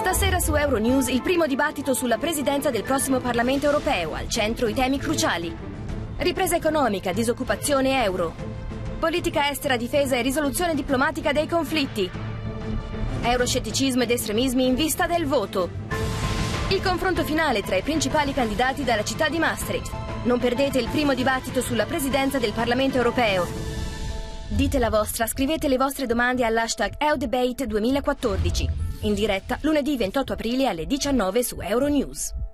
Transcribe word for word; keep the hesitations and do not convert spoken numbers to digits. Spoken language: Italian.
Stasera su Euronews il primo dibattito sulla presidenza del prossimo Parlamento europeo, al centro i temi cruciali. Ripresa economica, disoccupazione, euro. Politica estera, difesa e risoluzione diplomatica dei conflitti. Euroscetticismo ed estremismi in vista del voto. Il confronto finale tra i principali candidati dalla città di Maastricht. Non perdete il primo dibattito sulla presidenza del Parlamento europeo. Dite la vostra, scrivete le vostre domande all'hashtag E U Debate duemilaquattordici. In diretta lunedì ventotto aprile alle diciannove su Euronews.